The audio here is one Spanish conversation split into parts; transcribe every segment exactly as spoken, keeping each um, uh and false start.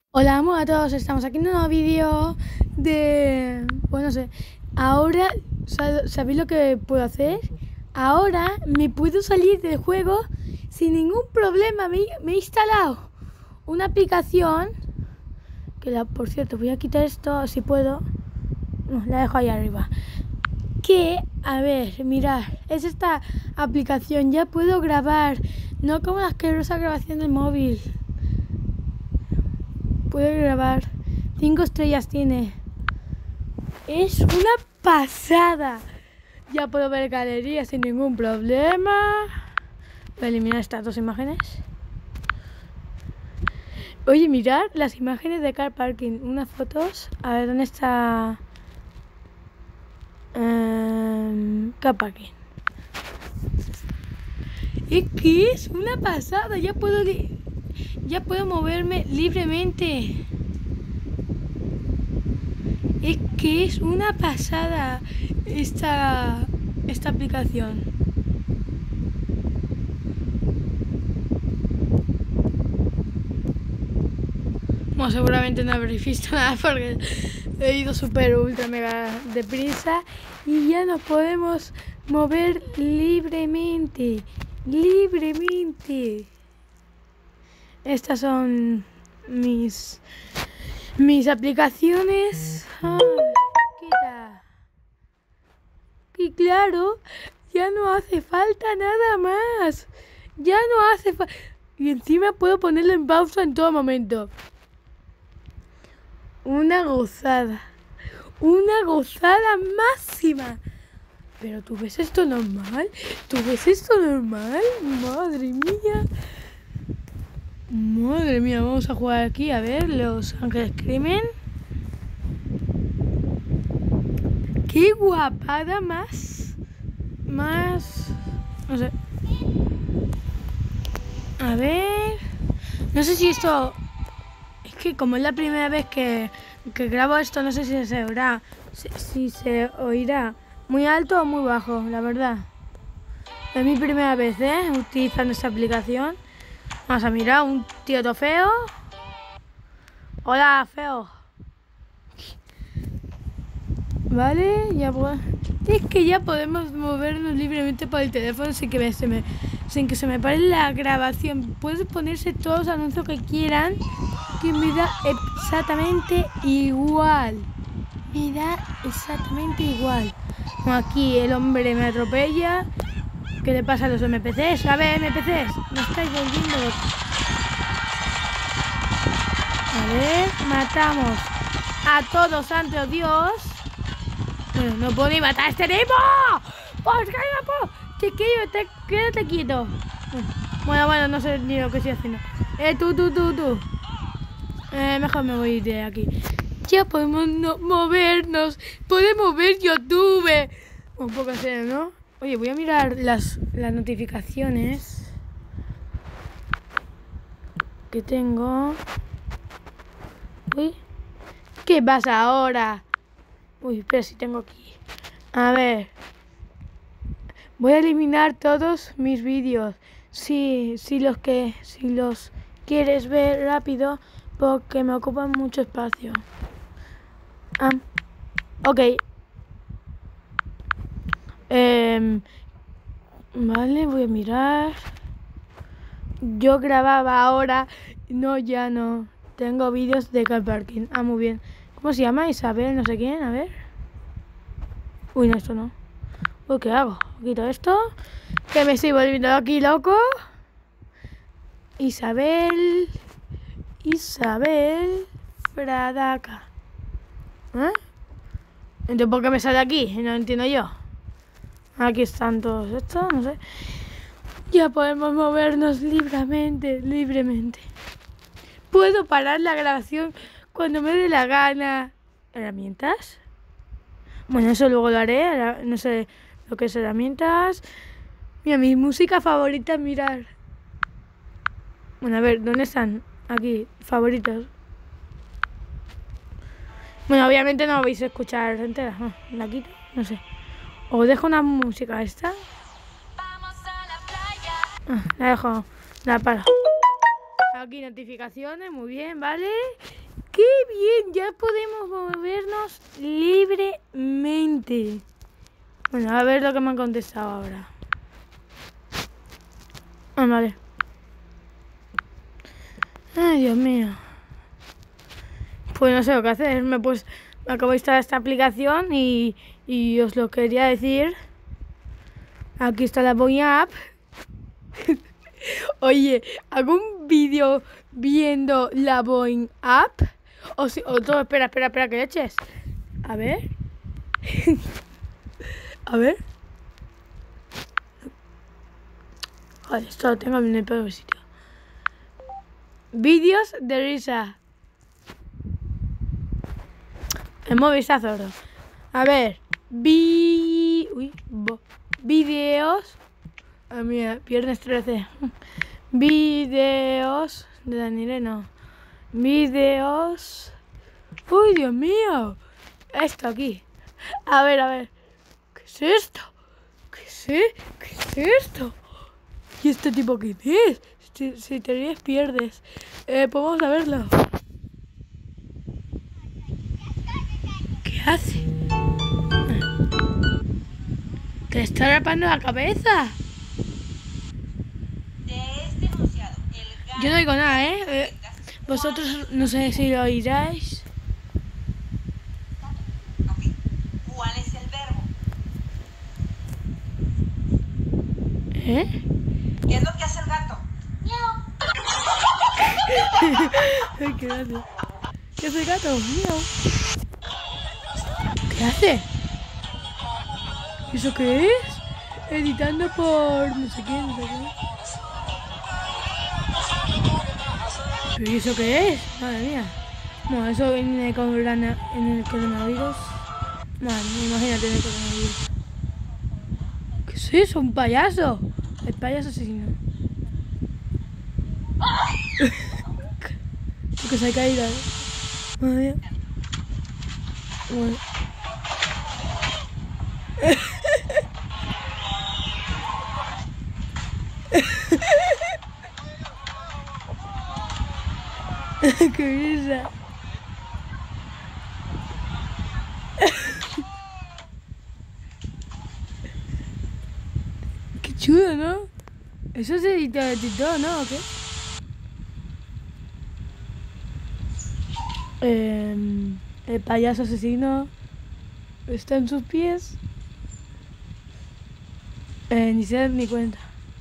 Hola a todos, estamos aquí en un nuevo vídeo de... Pues no sé, ahora, ¿sabéis lo que puedo hacer? Ahora me puedo salir del juego sin ningún problema. Me, me he instalado una aplicación, que la, por cierto, voy a quitar esto si puedo. No, la dejo ahí arriba. Que, a ver, mirad, es esta aplicación, ya puedo grabar, no como la asquerosa grabación del móvil. Puedo grabar. Cinco estrellas tiene. Es una pasada. Ya puedo ver galerías sin ningún problema. Voy a eliminar estas dos imágenes. Oye, mirad las imágenes de car parking. Unas fotos. A ver, ¿dónde está? Um, car parking. Es que es una pasada. Ya puedo... Ya puedo moverme libremente. Es que es una pasada esta, esta aplicación. Bueno, seguramente no habréis visto nada porque he ido súper ultra mega deprisa y ya nos podemos mover libremente. Libremente. Estas son mis mis aplicaciones. Ah, quita. Y claro, ya no hace falta nada más. Ya no hace falta. Y encima puedo ponerlo en pausa en todo momento. Una gozada. Una gozada máxima. Pero ¿tú ves esto normal? ¿Tú ves esto normal? Madre mía. Madre mía, vamos a jugar aquí, a ver, Los Ángeles Crimen. Qué guapada más. Más... No sé. A ver... No sé si esto... Es que como es la primera vez que, que grabo esto, no sé si se oirá, si, si se oirá muy alto o muy bajo, la verdad. Es mi primera vez, ¿eh? Utilizando esta aplicación. Vamos a mirar, un tío todo feo. Hola, feo. Vale, ya pues. Es que ya podemos movernos libremente por el teléfono sin que, me, se me, sin que se me pare la grabación. Puedes ponerse todos los anuncios que quieran, que me da exactamente igual. Me da exactamente igual. Como aquí el hombre me atropella. ¿Qué le pasa a los N P Cs? A ver, N P Cs, me estáis volviendo loco. A ver, matamos a todos, santo Dios. Bueno, no puedo ni matar a este tipo. ¡Pues cállate! ¡Te quédate, quédate quieto! Bueno, bueno, no sé ni lo que estoy haciendo. Eh, tú, tú, tú, tú. Eh, mejor me voy de aquí. Ya podemos no movernos. Podemos ver YouTube. Un poco serio, ¿no? Oye, voy a mirar las, las notificaciones que tengo. Uy, ¿qué pasa ahora? Uy, pero si tengo aquí. A ver. Voy a eliminar todos mis vídeos. Sí, sí los que, si los quieres ver rápido, porque me ocupan mucho espacio. Ah, ok. Eh, vale, voy a mirar. Yo grababa ahora. No, ya no. Tengo vídeos de car parking. Ah, muy bien. ¿Cómo se llama? Isabel, no sé quién. A ver. Uy, no, esto no. Uy, ¿qué hago? Quito esto. Que me estoy volviendo aquí loco. Isabel. Isabel Fradaca. ¿Eh? Entonces, ¿por qué me sale aquí? No entiendo yo. Aquí están todos estos, no sé. Ya podemos movernos libremente, libremente. Puedo parar la grabación cuando me dé la gana. ¿Herramientas? Bueno, eso luego lo haré. No sé lo que es herramientas. Mira, mi música favorita, mirar. Bueno, a ver, ¿dónde están? Aquí, favoritos. Bueno, obviamente no vais a escuchar entera. No, la quito, no sé. O dejo una música esta. Ah, la dejo, la paro. Aquí notificaciones, muy bien, ¿vale? ¡Qué bien! Ya podemos movernos libremente. Bueno, a ver lo que me han contestado ahora. Ah, vale. Ay, Dios mío. Pues no sé lo que hacer. Me, pues, me acabo de instalar esta aplicación y, y os lo quería decir. Aquí está la Boing App. Oye, ¿hago un vídeo viendo la Boing App? O si, o todo, espera, espera, espera, que leches. A ver. A ver. Joder, esto lo tengo en el peor sitio. Vídeos de risa. El móvil está sordo. A ver. Vi... Uy, bo. Vídeos. Ah, mira, viernes trece. Vídeos de Daniel, no. Vídeos. Uy, Dios mío. Esto aquí. A ver, a ver. ¿Qué es esto? ¿Qué es, ¿Qué es esto? ¿Y este tipo qué es? Si, si te ríes, pierdes. Eh, pues vamos a verlo. ¿Qué hace? ¿Te está rapando la cabeza? Yo no oigo nada, ¿eh? eh vosotros no sé si lo oiráis. ¿Cuál es el verbo? ¿Eh? ¿Qué es lo que hace el gato? Miau. Ay, qué grande. ¿Qué hace el gato? Miau. ¿Qué hace? ¿Y eso qué es? Editando por no sé quién, no sé quién. ¿Pero y eso qué es? Madre mía. No, eso viene con el, en el coronavirus. Madre mía, imagínate en el coronavirus. ¿Qué es eso? ¿Un payaso? El payaso asesino. Porque se ha caído, ¿eh? Madre mía. Bueno. ¡Qué risa! ¡Qué chulo!, ¿no? Eso se edita de TikTok, ¿no? ¿O qué? Eh, el payaso asesino está en sus pies. Eh, ni se dan ni cuenta.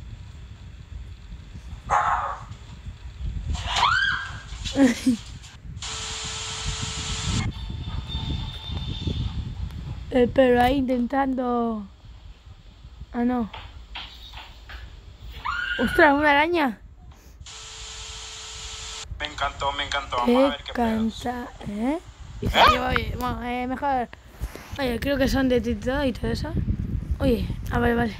El perro ahí intentando... Ah, no. ¡Ostras, una araña! Me encantó, me encantó. Vamos a ver qué canta, ¿eh? Y ¿Eh? Oye, bueno, eh, mejor... Oye, creo que son de TikTok y todo eso. Oye, ah, vale, vale.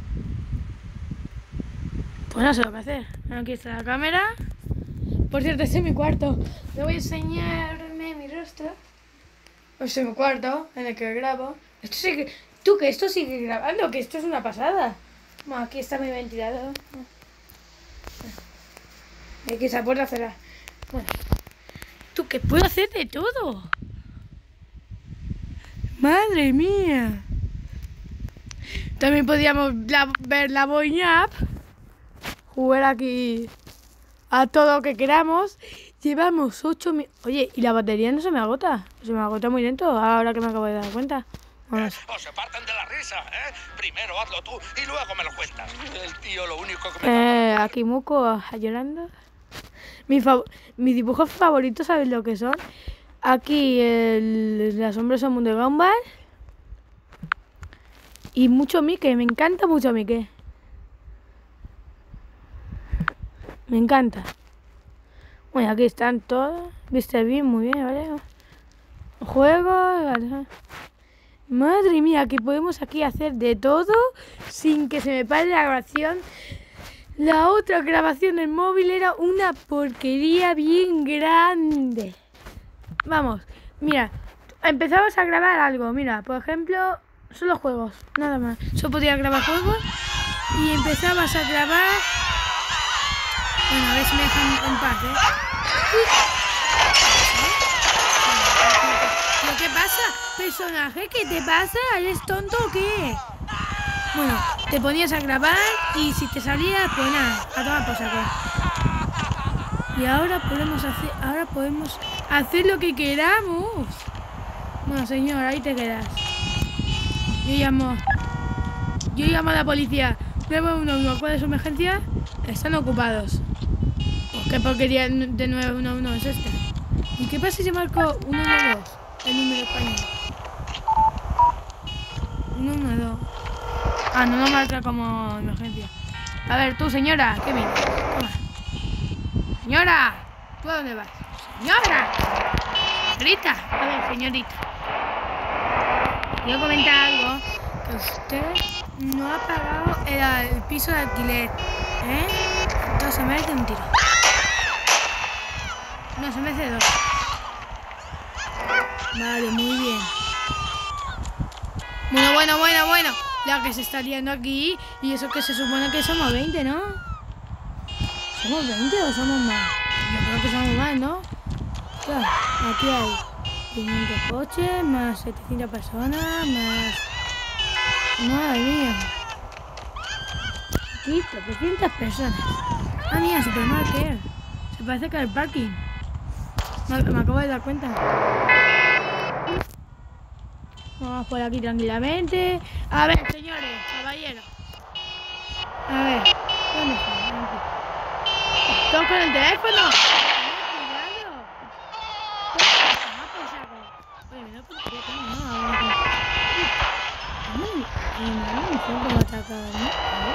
Pues no sé lo que hacer. Aquí está la cámara. Por cierto, este es mi cuarto. Le voy a enseñarme mi rostro. Este es mi cuarto en el que grabo. Esto sigue... Tú, que esto sigue grabando, que esto es una pasada. Bueno, aquí está mi ventilador. Y aquí esa puerta cerrada. Bueno. Tú, que puedo hacer de todo. Madre mía. También podríamos la, ver la Boing App. Jugar aquí a todo lo que queramos. Llevamos ocho mil... Oye, ¿y la batería no se me agota? Se me agota muy lento ahora que me acabo de dar cuenta. Vamos. O se parten de la risa, ¿eh? Primero hazlo tú y luego me lo cuentas. El tío lo único que me... Eh, aquí Muco llorando. Mi fav... Mis dibujos favoritos, ¿sabes lo que son? Aquí el... las sombras son de Gumball. Y mucho Mickey, me encanta mucho Mickey. Me encanta. Bueno, aquí están todos. Viste bien, muy bien, ¿vale? Juegos, ¿vale? Madre mía, que podemos aquí hacer de todo sin que se me pare la grabación. La otra grabación en móvil era una porquería bien grande. Vamos, mira, empezamos a grabar algo. Mira, por ejemplo, solo juegos, nada más. Solo podía grabar juegos y empezabas a grabar. Bueno, a ver si me dejan en paz, ¿eh? pasa? Personaje, ¿qué te pasa? ¿Eres tonto o qué? Bueno, te ponías a grabar y si te salía, pues nada, a tomar por saco. Y ahora podemos hacer, ahora podemos hacer lo que queramos. Bueno, señor, ahí te quedas. Yo llamo, yo llamo a la policía. nueve uno uno, ¿cuál es su emergencia? Están ocupados. Pues qué porquería de nueve uno uno es este. ¿Y qué pasa si marco uno uno dos? El número español. uno uno dos. Ah, no lo marca como emergencia. A ver, tú, señora, ¿qué vienes? Toma. Señora, ¿tú a dónde vas? Señora. Grita. A ver, señorita. Quiero comentar algo. Que usted no ha pagado el, el piso de alquiler. ¿Eh? Entonces se merece un tiro. No, se merece dos. Vale, muy bien. Bueno, bueno, bueno, bueno. La que se está liando aquí. Y eso que se supone que somos veinte, ¿no? ¿Somos veinte o somos más? Yo creo que somos más, ¿no? Claro, aquí hay quinientos coches, más setecientas personas, más... Madre mía. Aquí trescientas personas. Ah, mira, supermarket. Se parece que hay parking. Me, me acabo de dar cuenta. Vamos por aquí tranquilamente. A ver, señores, caballeros. A ver, ¿dónde están? ¿Todos con el teléfono? Cuidado. Ah, pues saco. Oye, me da por qué tengo, ¿no? ¿Cómo me ataca, no?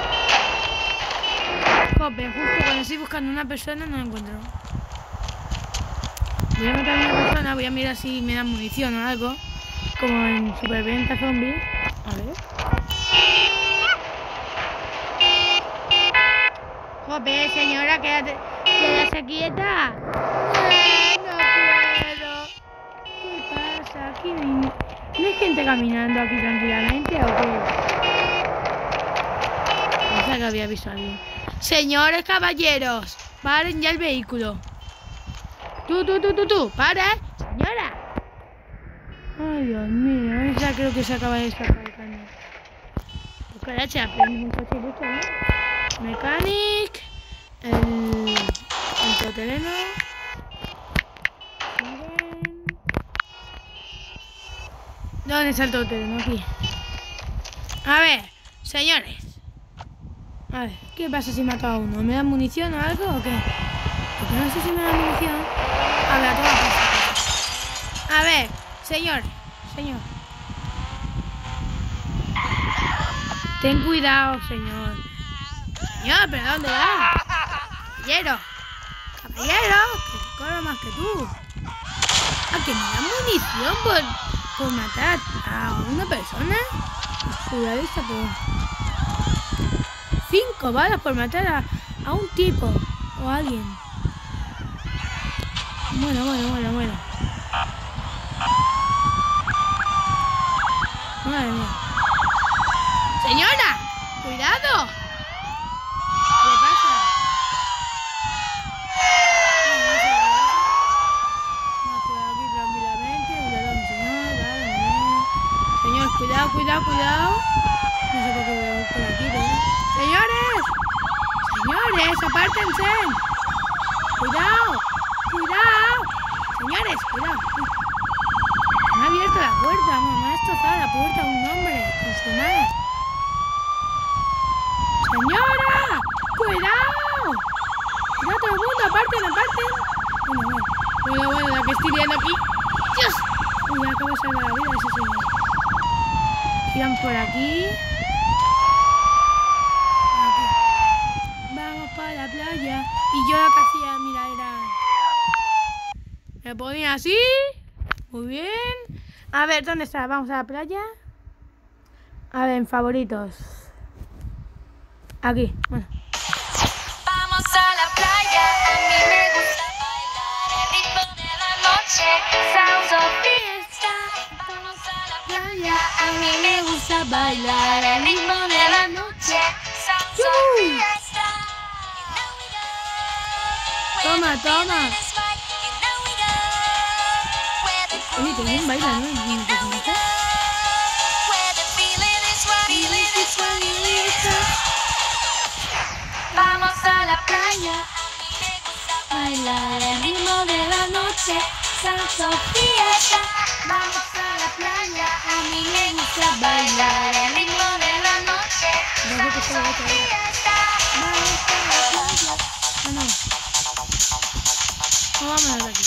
Jope, justo cuando estoy buscando una persona no la encuentro. Voy a matar a una persona, voy a mirar si me dan munición o algo. Como en Supervivencia Zombie. A ver. Jope, señora, quédate, quédate quieta. Eh, no puedo. ¿Qué pasa? Aquí no hay, ¿no hay gente caminando aquí tranquilamente o qué? Pensaba que había visto a alguien. Señores caballeros, paren ya el vehículo. Tú, tú, tú, tú, tú, para, señora. Ay, Dios mío, esa creo que se acaba de escapar el camión. Pues caracha, aprendí un coche mucho, ¿no? Mechanic, el, el todoterreno. ¿Dónde está el todoterreno? Aquí. A ver, señores. A ver, ¿qué pasa si mato a uno? ¿Me dan munición o algo o qué? Porque no sé si me dan munición. A ver, toma pues. A ver, señor, señor. Ten cuidado, señor. Señor, ¿pero dónde va? Caballero. Caballero, que corro más que tú. ¿A que me dan munición por, por matar a una persona? Cuidadista, por... Cinco balas por matar a, a un tipo o a alguien. Bueno, bueno, bueno, bueno. Madre mía. ¡Señora! ¡Cuidado! ¿Qué le pasa? Vamos por aquí tranquilamente. Cuidado, mi señor. Vale, vale. Señor, cuidado, cuidado, cuidado. No sé por qué voy por aquí, pero... ¡Señores! ¡Señores! ¡Apártense! ¡Cuidado! ¡Cuidado! Señores, cuidado. Me ha abierto la puerta, me ha destrozado la puerta un hombre con su mano. ¡Señora! ¡Cuidado! ¡Cuidado todo el mundo! ¡Aparten, aparten! Bueno, bueno, bueno, bueno, la que estoy viendo aquí. ¡Dios! Uy, ya acabo de salvar la vida de ese señor. Giran por aquí. La playa y yo lo que hacía, mira, era me ponía así, muy bien. A ver, ¿dónde está? Vamos a la playa. A ver, en favoritos. Aquí, bueno. Vamos a la playa, a mí me gusta bailar el ritmo de la noche, sounds of fiesta. Vamos a la playa, a mí me gusta bailar el ritmo de la noche, sounds of fiesta. Toma, toma. Oye, que bien baila, ¿no? Y personaje. Vamos a la playa, bailar el ritmo de la noche, salsa fiesta. Vamos a la playa, a mí me gusta bailar el ritmo de la noche, salsa fiesta. Vamos a la playa. Ah, no. No, vámonos de aquí.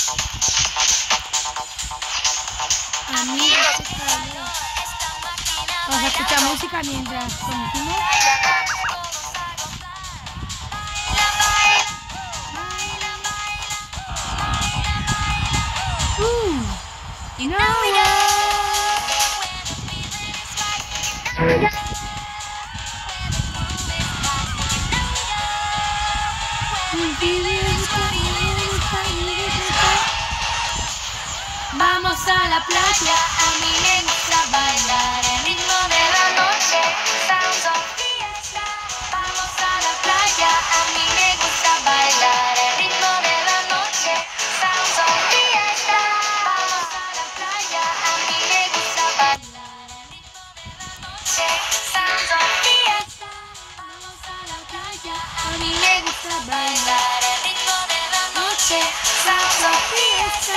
Amigos, vamos a escuchar música mientras conducimos. Uh, y no. Vamos a la playa, a mí me gusta bailar el ritmo de la noche, sounds of fiesta. Vamos a la playa, a mí me gusta bailar el ritmo de la noche, sounds of fiesta. Vamos a la playa, a mí me gusta bailar el ritmo de la noche, sounds of fiesta. Vamos a la playa, a mí me gusta bailar el ritmo de la noche, sounds of fiesta.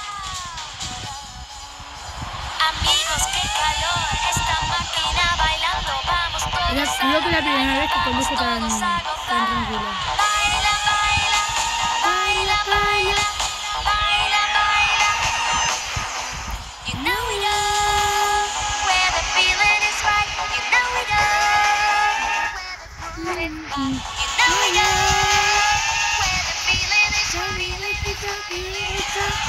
Amigos, qué calor, esta máquina bailando, vamos todos a Es creo que la primera vez que conduzco tan, tan tranquilo. Baila, baila, baila, baila, baila, baila. You know we know where the feeling is right. You know we know where the feeling is right. You know we know where the feeling is right.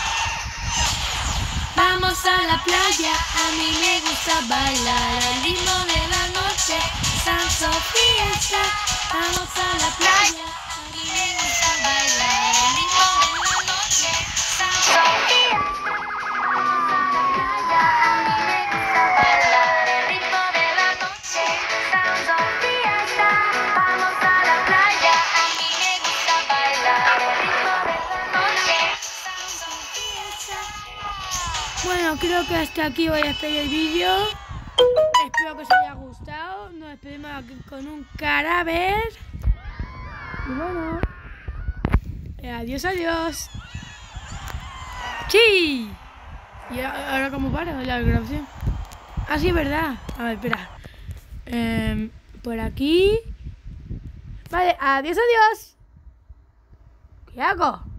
Vamos a la playa, a mí me gusta bailar el ritmo de la noche, salsa fiesta. Vamos a la playa, a mí me gusta bailar el ritmo de la noche, salsa fiesta. Vamos a la playa, a mí me gusta bailar el ritmo de la noche, salsa fiesta. Vamos a la playa, a mí me gusta bailar el ritmo de la noche, salsa fiesta. Bueno, creo que hasta aquí voy a hacer el vídeo. Espero que os haya gustado. Nos despedimos aquí con un caráver. Y bueno, eh, adiós, adiós. ¡Sí! ¿Y ahora cómo para la grabación? Ah, sí, verdad. A ver, espera. Eh, por aquí. Vale, adiós, adiós. ¿Qué hago?